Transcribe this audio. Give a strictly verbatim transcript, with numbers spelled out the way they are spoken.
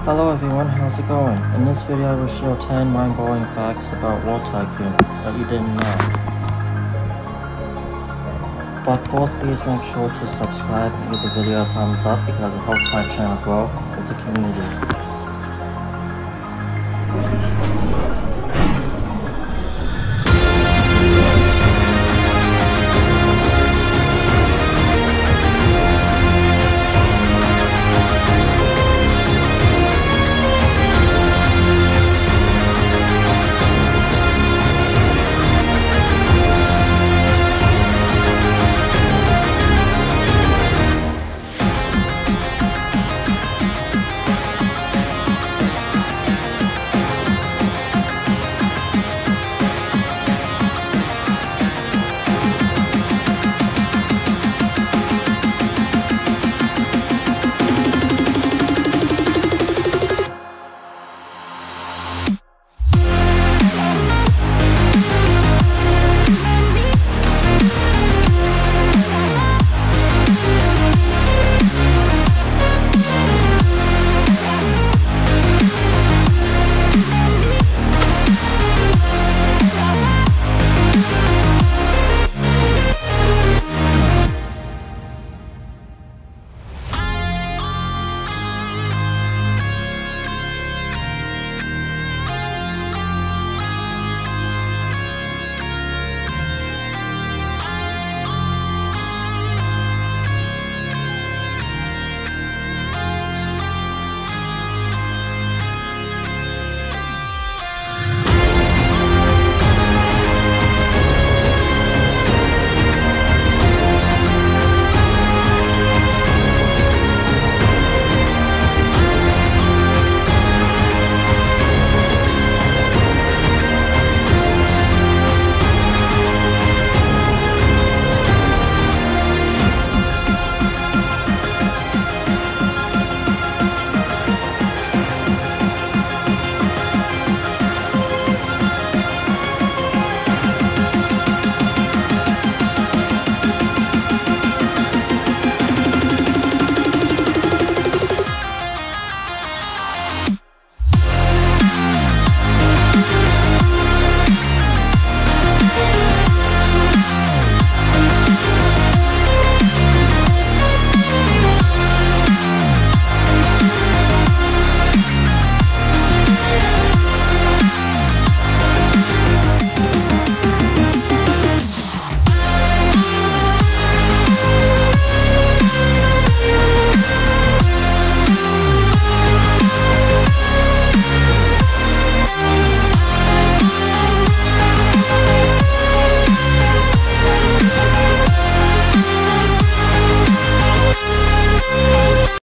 Hello everyone, how's it going? In this video I will share ten mind-blowing facts about World Tycoon that you didn't know. But first, please make sure to subscribe and give the video a thumbs up because it helps my channel grow as a community.